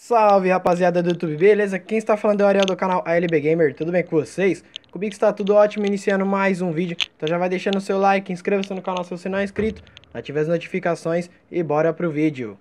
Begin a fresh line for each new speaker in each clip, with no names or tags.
Salve rapaziada do YouTube, beleza? Quem está falando é o Ariel do canal ALB Gamer, tudo bem com vocês? Comigo está tudo ótimo, iniciando mais um vídeo. Então já vai deixando o seu like, inscreva-se no canal se você não é inscrito, ative as notificações e bora pro vídeo.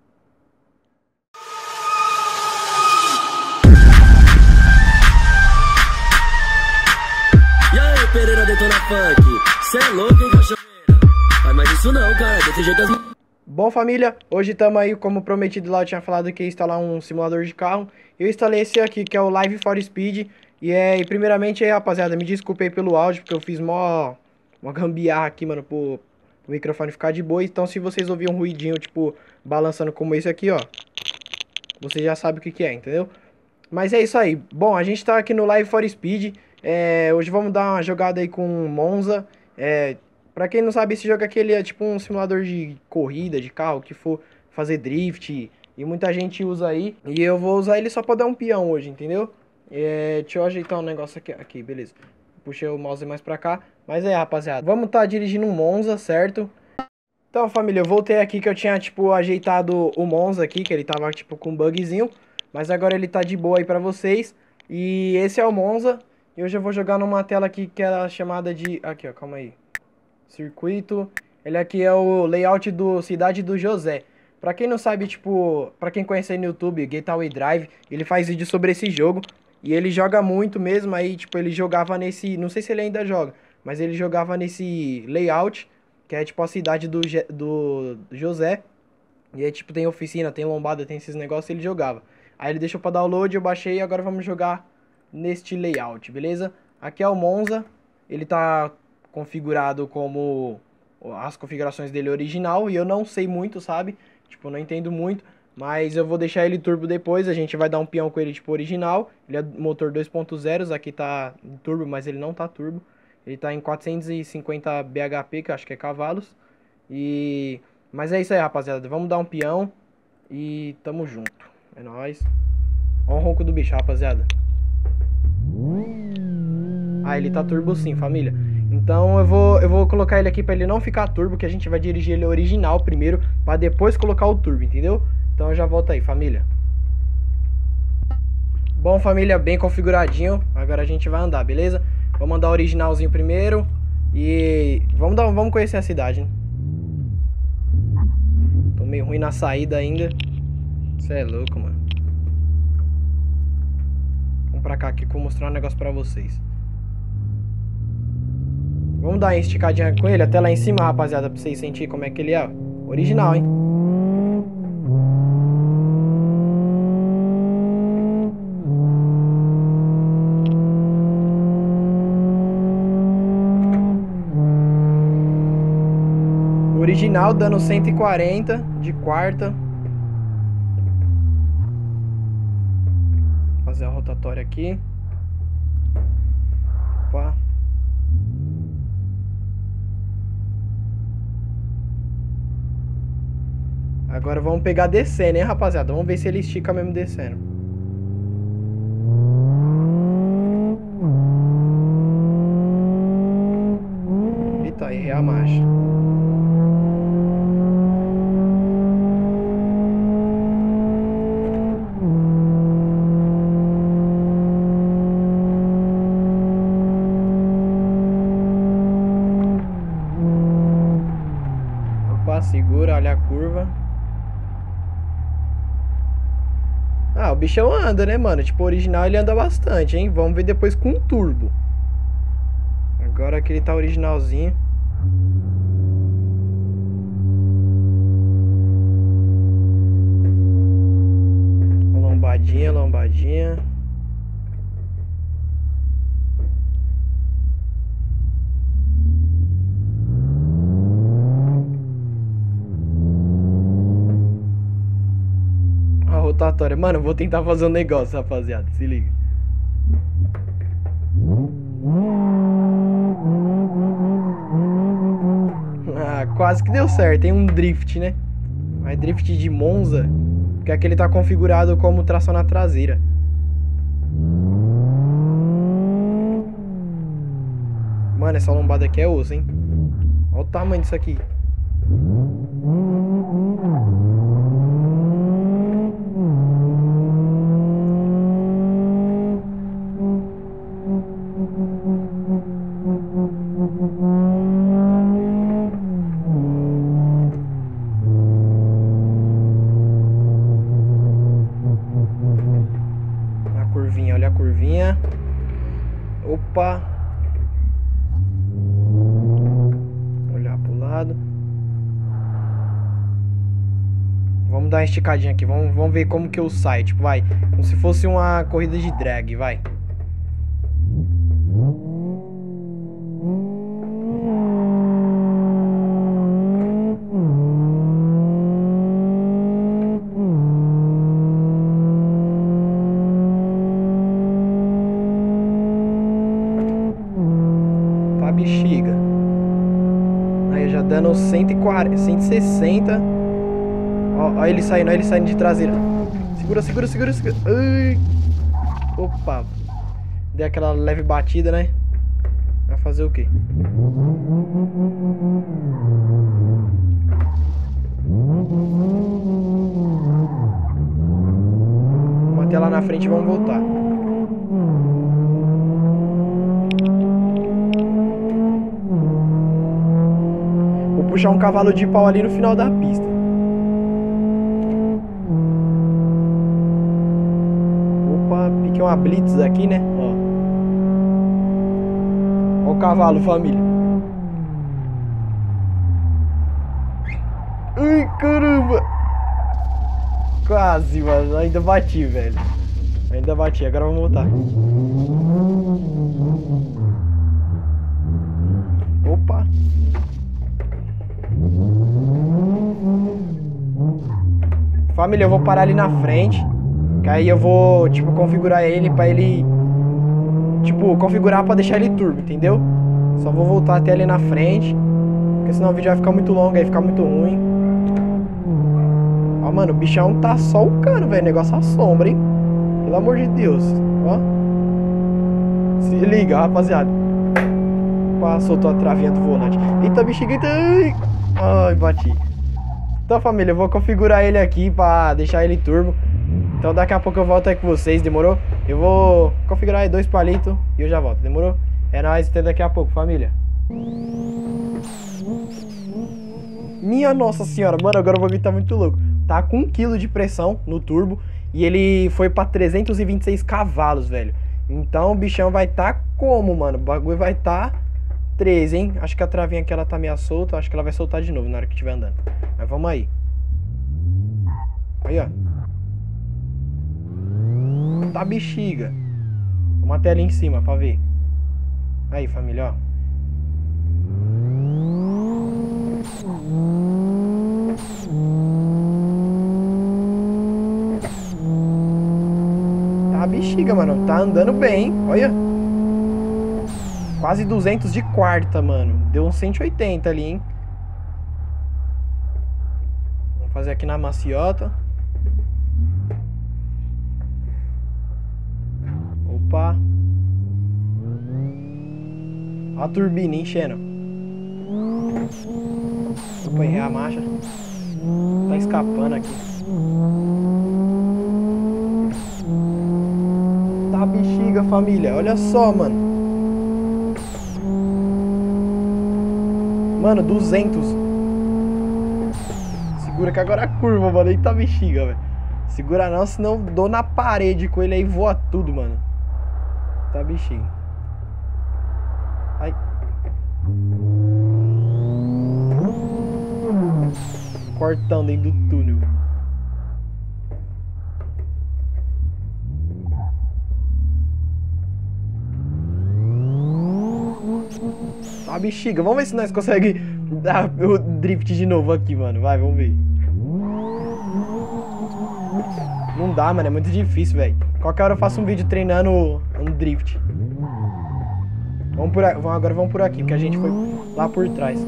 E aí, Pereira Detona Funk, cê é louco, hein, cachoeira? Faz mais isso não, cara, desse jeito as...
Bom família, hoje estamos aí, como prometido lá, eu tinha falado que ia instalar um simulador de carro. Eu instalei esse aqui, que é o Live for Speed. E primeiramente aí, rapaziada, me desculpe aí pelo áudio, porque eu fiz uma gambiarra aqui, mano, pro microfone ficar de boa. Então se vocês ouvirem um ruidinho, tipo, balançando como esse aqui, ó, você já sabe o que é, entendeu? Mas é isso aí. Bom, a gente tá aqui no Live for Speed. Hoje vamos dar uma jogada aí com Monza. Pra quem não sabe, esse jogo aqui ele é tipo um simulador de corrida, de carro, que for fazer drift. E muita gente usa aí. E eu vou usar ele só pra dar um peão hoje, entendeu? Deixa eu ajeitar um negócio aqui, beleza. Puxei o mouse mais pra cá. Mas rapaziada, vamos tá dirigindo um Monza, certo? Então, família, eu voltei aqui que eu tinha, tipo, ajeitado o Monza aqui, que ele tava, tipo, com um bugzinho. Mas agora ele tá de boa aí pra vocês. E esse é o Monza. E hoje eu vou jogar numa tela aqui que era chamada de... Aqui, ó, calma aí. Circuito. Ele aqui é o layout do Cidade do José. Pra quem não sabe, tipo, pra quem conhece aí no YouTube, Getaway Drive, ele faz vídeo sobre esse jogo. E ele joga muito mesmo, aí, tipo, ele jogava nesse... Não sei se ele ainda joga, mas ele jogava nesse layout, que é, tipo, a cidade do José. E aí, tipo, tem oficina, tem lombada, tem esses negócios, ele jogava. Aí ele deixou pra download, eu baixei e agora vamos jogar neste layout, beleza? Aqui é o Monza, ele tá configurado como as configurações dele original, e eu não sei muito, sabe? Tipo, eu não entendo muito, mas eu vou deixar ele turbo depois, a gente vai dar um peão com ele tipo original. Ele é motor 2.0, aqui tá em turbo, mas ele não tá turbo. Ele tá em 450 bhp, que eu acho que é cavalos. Mas é isso aí, rapaziada, vamos dar um peão e tamo junto. É nóis. Olha o ronco do bicho, rapaziada. Ah, ele tá turbo sim, família. Então eu vou colocar ele aqui pra ele não ficar turbo, que a gente vai dirigir ele original primeiro, pra depois colocar o turbo, entendeu? Então eu já volto aí, família. Bom, família, bem configuradinho. Agora a gente vai andar, beleza? Vamos andar originalzinho primeiro. E vamos conhecer a cidade, né? Tô meio ruim na saída ainda. Você é louco, mano. Vamos pra cá aqui que eu vou mostrar um negócio pra vocês. Vamos dar uma esticadinha com ele até lá em cima, rapaziada, pra vocês sentirem como é que ele é. Original, hein? Original dando 140 de quarta. Vou fazer a rotatória aqui. Opa. Agora vamos pegar descendo, hein, rapaziada? Vamos ver se ele estica mesmo descendo. Eita, errei a marcha. Opa, segura, olha a curva. Ah, o bichão anda, né, mano? Tipo, o original ele anda bastante, hein? Vamos ver depois com o turbo. Agora que ele tá originalzinho. Lombadinha, lombadinha. Rotatória. Mano, eu vou tentar fazer um negócio, rapaziada. Se liga. Ah, quase que deu certo. Tem um drift, né? Mas drift de Monza, porque aqui ele tá configurado como tração na traseira. Mano, essa lombada aqui é osso, hein? Olha o tamanho disso aqui. curvinha. Opa. Olhar pro lado. Vamos dar uma esticadinha aqui. Vamos ver como que eu saio. Tipo, vai. Como se fosse uma corrida de drag, vai. Tá, bexiga. Aí já dando 140, 160. Ó ele saindo de traseira. Segura. Ai. Opa. Dei aquela leve batida, né? Vai fazer o quê? Vamos até lá na frente e vamos voltar. Vou puxar um cavalo de pau ali no final da pista. Piquei uma blitz aqui, né? Ó o cavalo, família. Ai, caramba. Quase, mano. Ainda bati, velho. Ainda bati. Agora vamos voltar. Opa. Família, eu vou parar ali na frente. Que aí eu vou, tipo, configurar ele pra ele... Tipo, configurar pra deixar ele turbo, entendeu? Só vou voltar até ali na frente. Porque senão o vídeo vai ficar muito longo, aí ficar muito ruim. Ó, mano, o bichão tá só o cano, velho. Negócio assombra, hein? Pelo amor de Deus. Ó. Se liga, rapaziada. Opa, soltou a travinha do volante. Eita, bexiga, eita. Ai, bati. Então, família, eu vou configurar ele aqui pra deixar ele turbo. Então daqui a pouco eu volto aí com vocês, demorou? Eu vou configurar aí 2 palitos e eu já volto, demorou? É nóis, até daqui a pouco, família. Minha nossa senhora, mano, agora o bagulho tá muito louco. Tá com 1 kg de pressão no turbo e ele foi pra 326 cavalos, velho. Então o bichão vai tá como, mano? O bagulho vai tá 13, hein? Acho que a travinha aqui ela tá meio solta, acho que ela vai soltar de novo na hora que estiver andando. Mas vamos aí. Aí, ó. Tá, bexiga. Vamos até ali em cima pra ver. Aí, família, ó. Tá, bexiga, mano. Tá andando bem, olha. Quase 200 de quarta, mano. Deu uns 180 ali, hein. Vamos fazer aqui na maciota. Opa. Ó a turbina enchendo. Opa, errei a marcha. Tá escapando aqui. Tá, bexiga, família. Olha só, mano. Mano, 200. Segura que agora a curva, mano. Eita, bexiga, velho. Segura não, senão dou na parede com ele aí, voa tudo, mano. Tá, bexiga. Ai. Cortão dentro do túnel. Tá, bexiga. Vamos ver se nós conseguimos dar o drift de novo aqui, mano. Vai, vamos ver. Não dá, mano. É muito difícil, velho. Qualquer hora eu faço um vídeo treinando um drift. Agora vamos por aqui, porque a gente foi lá por trás.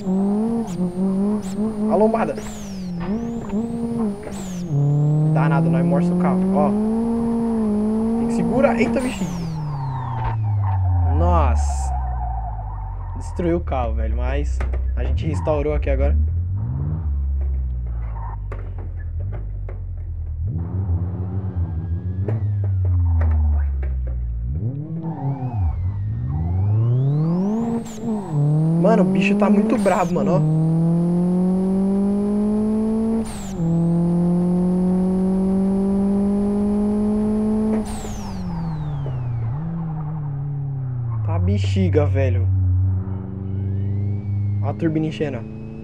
A lombada. Dá nada, nós morce o carro. Ó. Tem que segurar. Eita, bichinho. Nossa. Destruiu o carro, velho. Mas a gente restaurou aqui agora. Mano, o bicho tá muito brabo, mano, ó. bexiga, velho. Ó a turbina enchendo, ó.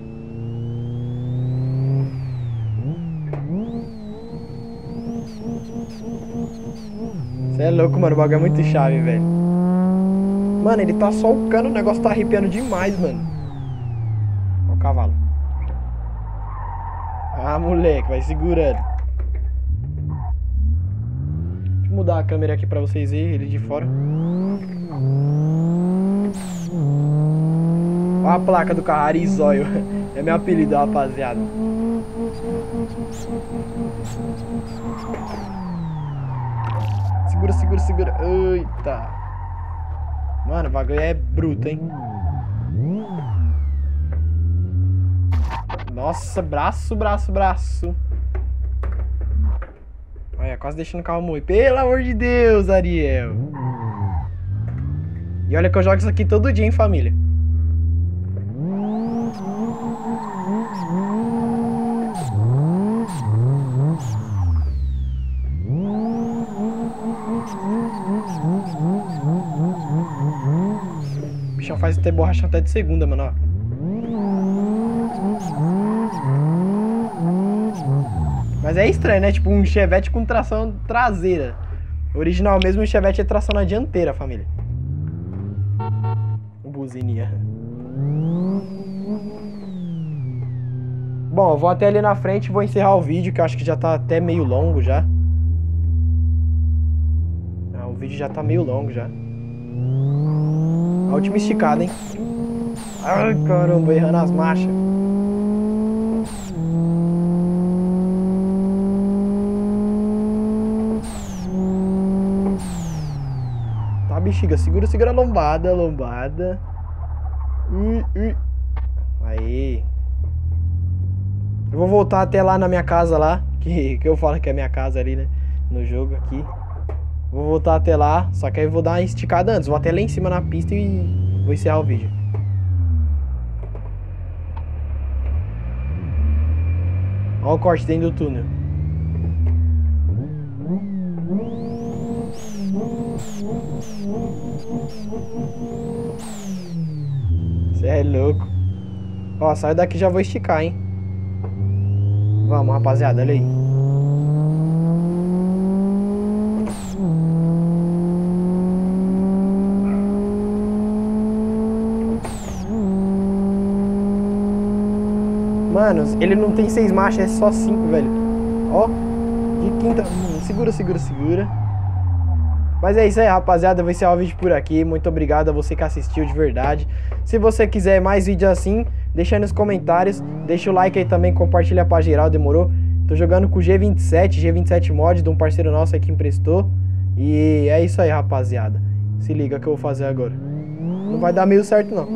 Você é louco, mano. O bagulho é muito chave, velho. Mano, ele tá só o cano. O negócio tá arrepiando demais, mano. Ó o cavalo. Ah, moleque. Vai segurando. Deixa eu mudar a câmera aqui pra vocês verem ele de fora. Ó a placa do carro, Arizóio. É meu apelido, rapaziada. Segura, segura, segura. Eita. Mano, o bagulho é bruto, hein? Nossa, braço, braço, braço. Olha, quase deixando o carro moer. Pelo amor de Deus, Ariel. E olha que eu jogo isso aqui todo dia, hein, família. O bichão faz ter borracha até de segunda, mano, ó. Mas é estranho, né? Tipo um Chevette com tração traseira. O original mesmo, o Chevette é tração na dianteira, família. Buzininha. Bom, eu vou até ali na frente e vou encerrar o vídeo, que eu acho que já tá até meio longo já. Ah, o vídeo já tá meio longo já. A última esticada, hein? Ai, caramba, errando as marchas. Tá, bexiga, segura, segura a lombada, a lombada. Aí. Eu vou voltar até lá na minha casa lá, que eu falo que é minha casa ali, né? No jogo aqui. Vou voltar até lá, só que aí eu vou dar uma esticada antes. Vou até lá em cima na pista e vou encerrar o vídeo. Olha o corte dentro do túnel. Você é louco. Ó, saio daqui e já vou esticar, hein? Vamos, rapaziada, olha aí. Mano, ele não tem 6 marchas, é só 5, velho. Ó, de quinta. Segura, segura, segura. Mas é isso aí, rapaziada. Eu vou encerrar o vídeo por aqui. Muito obrigado a você que assistiu de verdade. Se você quiser mais vídeos assim, deixa aí nos comentários. Deixa o like aí também, compartilha pra geral, demorou? Tô jogando com o G27 mod, de um parceiro nosso aí que emprestou. E é isso aí, rapaziada. Se liga que eu vou fazer agora. Não vai dar meio certo, não.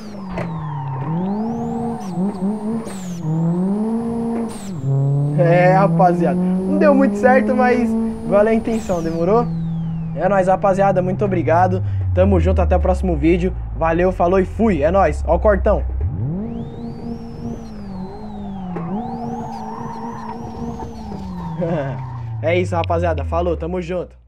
É, rapaziada. Não deu muito certo, mas valeu a intenção, demorou? É nóis, rapaziada. Muito obrigado. Tamo junto, até o próximo vídeo. Valeu, falou e fui. É nóis. Ó o cortão. É isso, rapaziada. Falou, tamo junto.